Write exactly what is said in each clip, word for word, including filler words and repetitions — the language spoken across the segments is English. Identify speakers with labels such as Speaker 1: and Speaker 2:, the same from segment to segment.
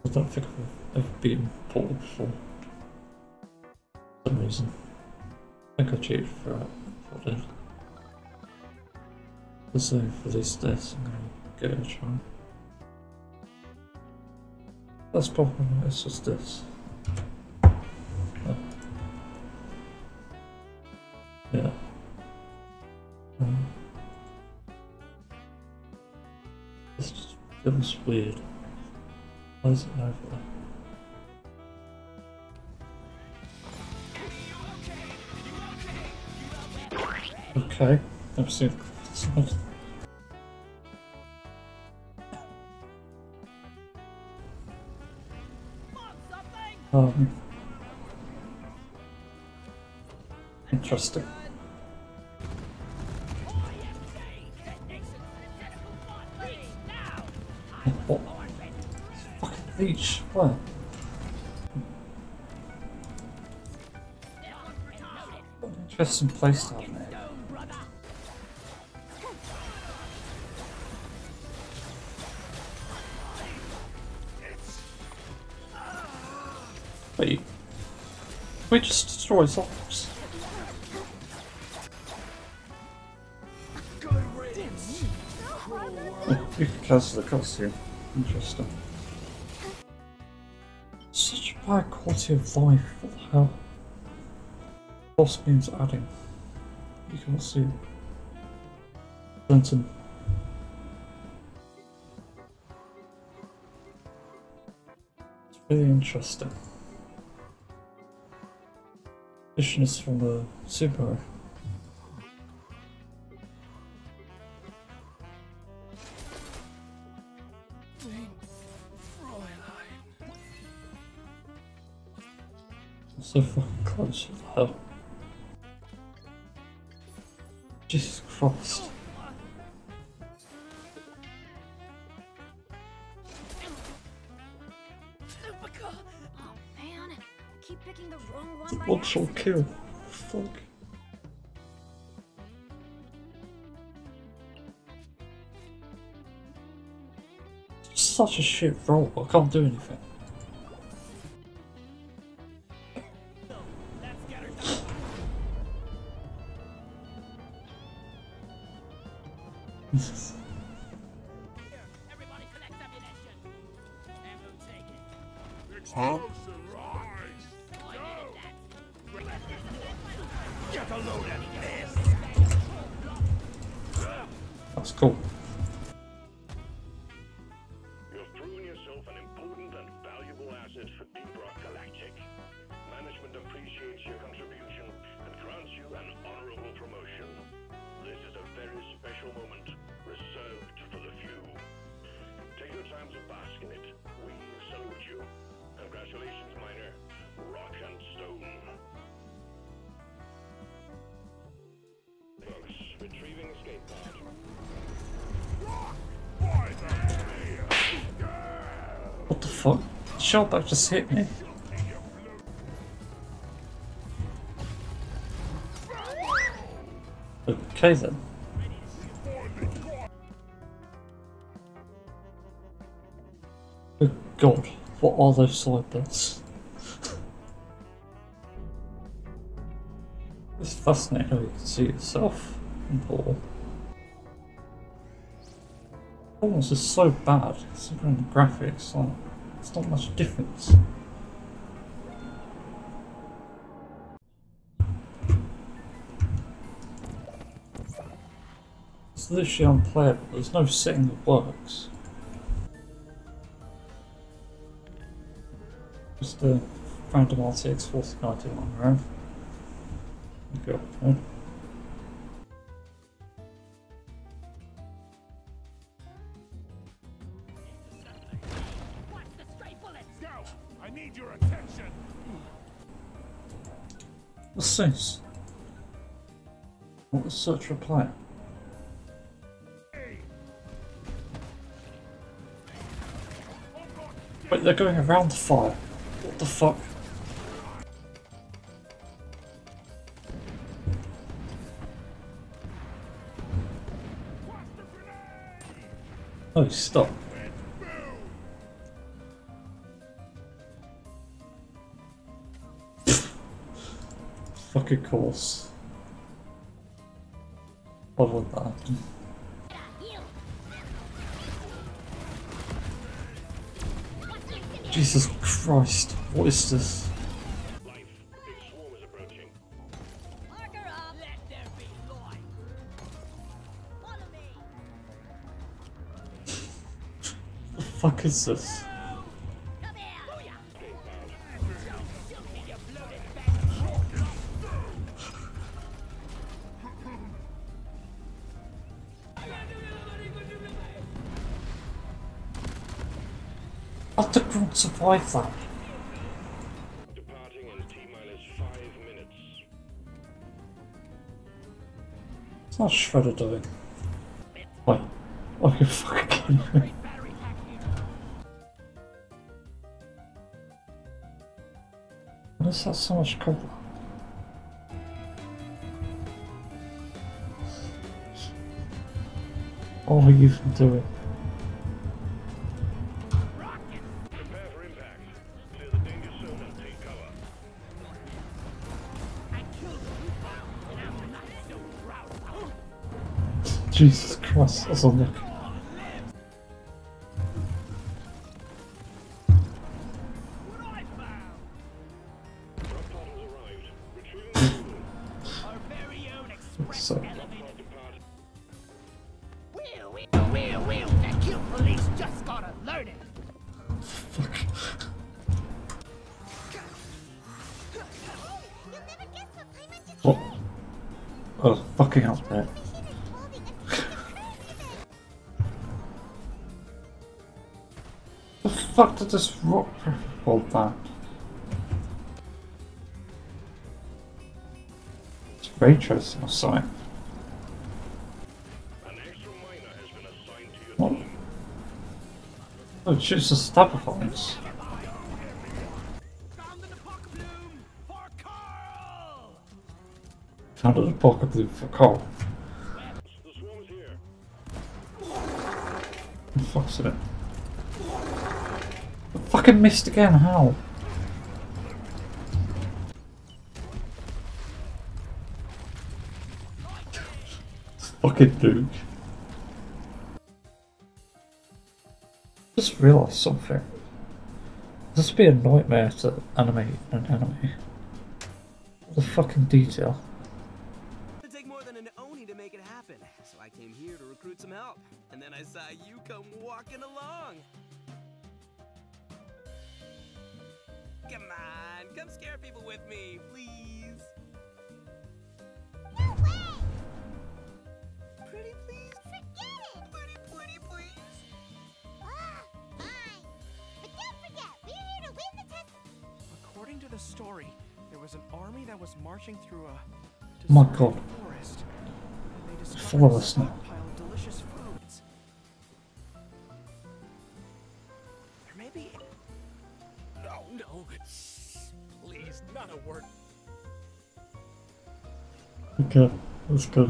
Speaker 1: I don't think I've ever beaten Portal before. For some reason. I think I cheated for it. I did. So for this this, I'm gonna give it a try. That's probably it's just this. Oh. Yeah. Um, this just feels weird. Why is it over there? Okay, I've seen it. Um, interesting. What? Fucking leech. Where? What an interesting place to have it. Wait. We just destroy souls. Oh, you can cancel the costume. Interesting. Such a bad quality of life. What the hell? Boss means adding. You can't see it. Benton. It's really interesting. This is from the Subaru. So fucking close, what the hell? Jesus Christ. One shot kill. Fuck. It's such a shit roll, I can't do anything. Huh? That's cool.
Speaker 2: You've proven yourself an important and valuable asset for Deep Rock Galactic. Management appreciates your contribution and grants you an honorable promotion. This is a very special moment, reserved for the few. Take your time to bask in it. We salute you. Congratulations, Miner. Rock and Stone. Folks, retrieving escape pod.
Speaker 1: What the fuck? Shellback just hit me. Okay then. Oh god, what are those side bits? It's fascinating how you can see yourself in Portal. Almost is so bad, considering the graphics, like, it's not much difference. It's literally unplayable, there's no setting that works. Just a random R T X forty ninety-one, right? Go, right? What's this? What was search for a player? Wait, they're going around the fire. What the fuck? Oh, stop. fucking course. Why would that happen? Jesus Christ, what is this?
Speaker 2: Life. Big swarm is approaching.
Speaker 3: Marker up. Let there be light. Follow me.
Speaker 1: The fuck is this?
Speaker 3: Come here.
Speaker 1: How did Grunt survive that?
Speaker 2: Departing in T minus five minutes.
Speaker 1: It's not Shredder doing. Wait, are you fucking kidding me? Why is that so much cooler? What are you even doing?
Speaker 2: Prepare for impact. Clear the danger zone and take cover.
Speaker 1: Jesus Christ, that's on Nick.
Speaker 2: Rock portals arrived. Retrieving the
Speaker 3: Our very own express
Speaker 1: So,
Speaker 3: elevator.
Speaker 2: depart.
Speaker 3: Wheel, wheel, wheel, wheel. The Q police just got alerted.
Speaker 1: fuck. What? Oh, fucking up there. The fuck did this rock hold that? It's ray tracing or something.
Speaker 2: An extra miner has been assigned to your
Speaker 1: What?
Speaker 2: team.
Speaker 1: Oh, it shoots the stabber bombs.
Speaker 3: Found an apoc bloom for Carl.
Speaker 1: Found an pocket blue for Carl.
Speaker 2: The swarm is here.
Speaker 1: What the fuck's in it? I fucking missed again, how? Fucking dude. Just realised something. This would be a nightmare to animate an enemy. What the fucking detail.
Speaker 4: It'd take more than an Oni to make it happen, so I came here to recruit some help. And then I saw you come walking along. Come on, come scare people with me, please.
Speaker 5: No way!
Speaker 4: Pretty please?
Speaker 5: Forget it!
Speaker 4: Pretty, pretty please?
Speaker 5: Ah, fine. But don't forget, we're here to win the test.
Speaker 6: According to the story, there was an army that was marching through a
Speaker 1: Oh my
Speaker 6: deserted
Speaker 1: God.
Speaker 6: forest. And they discovered
Speaker 1: Follow
Speaker 6: a
Speaker 1: us now.
Speaker 6: stockpile of delicious foods. Or maybe
Speaker 3: No, no. Please, not a word.
Speaker 1: Okay, let's go.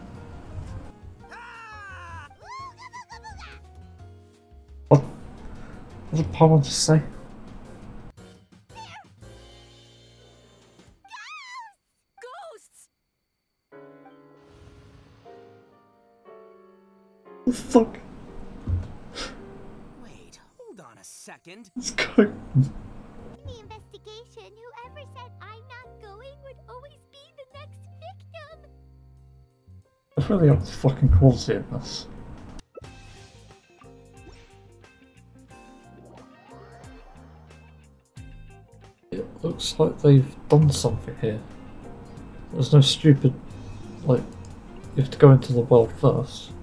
Speaker 4: Ah!
Speaker 5: Ooga booga booga!
Speaker 1: What? What did Palmer just say?
Speaker 4: Ghosts!
Speaker 1: What the fuck?
Speaker 4: Wait, hold on a second.
Speaker 1: What's going on?
Speaker 5: In the investigation, whoever said I'm not going would always be the next victim.
Speaker 1: I've really got the fucking quality in this. It looks like they've done something here. There's no stupid, like, you have to go into the world first.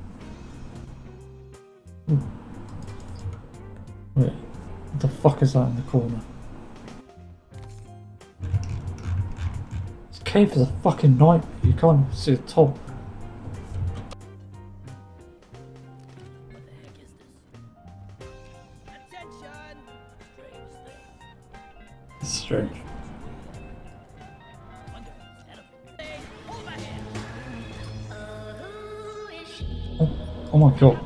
Speaker 1: Hmm. Wait, what the fuck is that in the corner? This cave is a fucking nightmare, you can't even see the top.
Speaker 3: What the heck is this?
Speaker 4: Attention!
Speaker 3: Strange thing.
Speaker 1: It's strange.
Speaker 3: Wonder, edible. Hey, hold my hand.
Speaker 1: Oh, oh my god.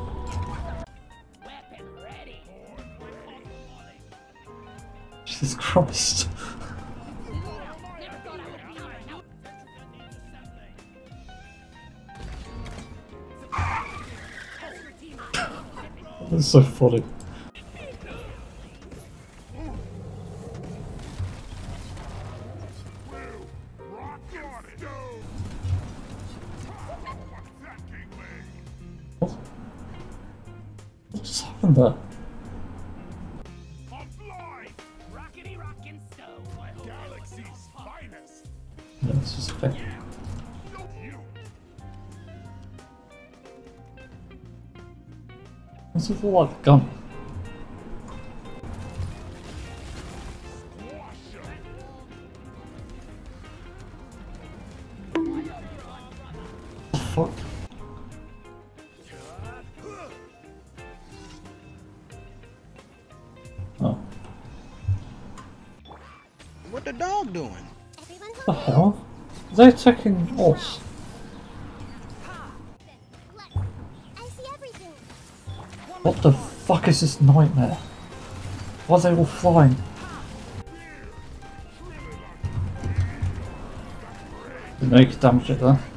Speaker 3: Weapon ready.
Speaker 1: Jesus Christ.
Speaker 3: Never thought I would encounter
Speaker 1: That's so funny. What? What just happened there?
Speaker 3: Rockety rockin' stove.
Speaker 2: Galaxy's finest.
Speaker 1: No, it's just a thing. What's it all like a gun? The fuck? Oh.
Speaker 7: What the dog doing?
Speaker 5: Everyone
Speaker 1: What the hell? Are they attacking us?
Speaker 5: Look, I see everything.
Speaker 1: What the fuck is this nightmare? Why are they all flying? Didn't know you could damage it there.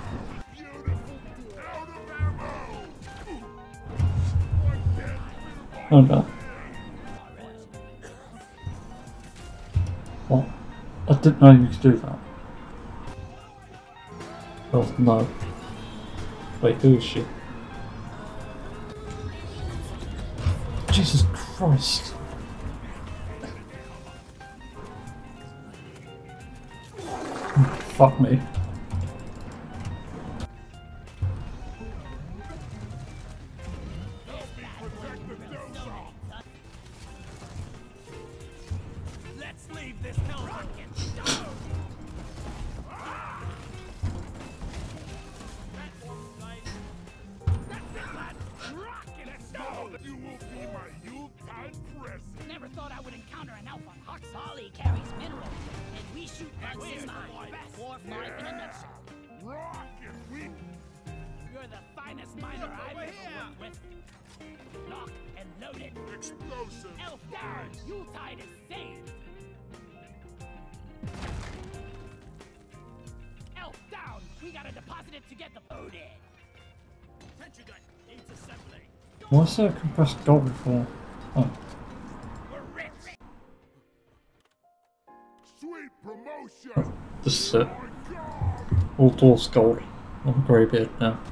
Speaker 1: Oh no. What? I didn't know you could do that. Oh no. Wait, who is she? Jesus Christ. Fuck me.
Speaker 3: Let's leave this hell rockin' stove.
Speaker 2: You will be my Yuletide present.
Speaker 3: Never thought I would encounter an elf on Hux. Holly carries minerals, and we shoot bugs in mine. Dwarf life in a nutshell.
Speaker 2: Rocket, we
Speaker 3: You're the finest miner I've ever worked with. Locked and loaded.
Speaker 2: explosive.
Speaker 3: Elf down. Yuletide is saved. Elf down. We gotta deposit it to get the loaded. Attention gun. Needs assembly.
Speaker 1: Why is there a compressed gold before? Oh.
Speaker 3: We're rich.
Speaker 2: Sweet promotion.
Speaker 1: This is it. All doors gold. I'm Greybeard now.